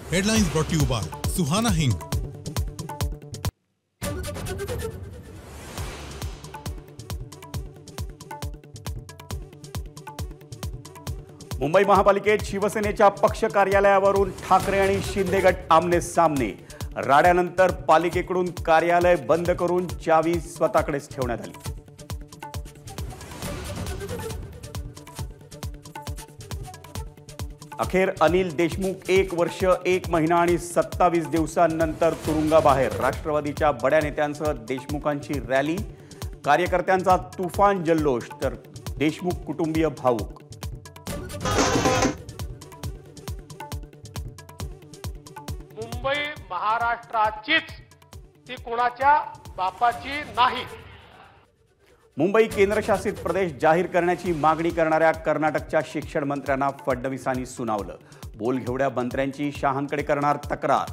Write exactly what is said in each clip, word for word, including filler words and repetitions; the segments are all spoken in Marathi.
Headlines brought you by Suhana Hing. Mumbai महापालिकेत शिवसेनेच्या पक्ष कार्यालयावरून ठाकरे आणि शिंदे गट आमने सामने। राड्यानंतर पालिकेकडून कार्यालय बंद करून चावी स्वतःकडेच ठेवण्यात आली। अखेर अनिल देशमुख एक वर्ष एक महिना आणि सत्तावीस दिवसांनंतर तुरुंगाबाहेर। राष्ट्रवादीच्या बड्या नेत्यांसह देशमुखांची रॅली, कार्यकर्त्यांचा तुफान जल्लोष, तर देशमुख कुटुंबीय भावुक। मुंबई महाराष्ट्राचीच, ती कोणाच्या बापाची नाही। मुंबई केंद्रशासित प्रदेश जाहीर करण्याची मागणी करणाऱ्या कर्नाटकच्या शिक्षण मंत्र्यांना फडणवीसांनी सुनावलं। बोलघेवड्या मंत्र्यांची शहांकडे करणार तक्रार।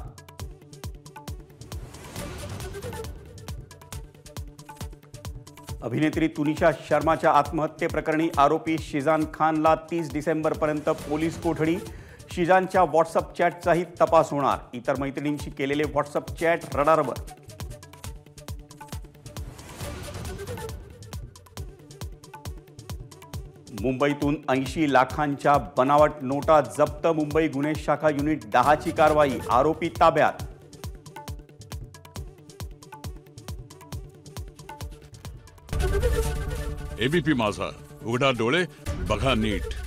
अभिनेत्री तुनिशा शर्माच्या आत्महत्येप्रकरणी आरोपी शिजान खानला तीस डिसेंबरपर्यंत पोलीस कोठडी। शिजानच्या व्हॉट्सअप चॅटचाही तपास होणार। इतर मैत्रिणींशी केलेले व्हॉट्सअप चॅट रडारवर। मुंबईतून ऐंशी लाखांच्या बनावट नोटा जप्त। मुंबई गुन्हे शाखा युनिट दहाची कारवाई, आरोपी ताब्यात। एबीपी माझा, उघडा डोळे बघा नीट।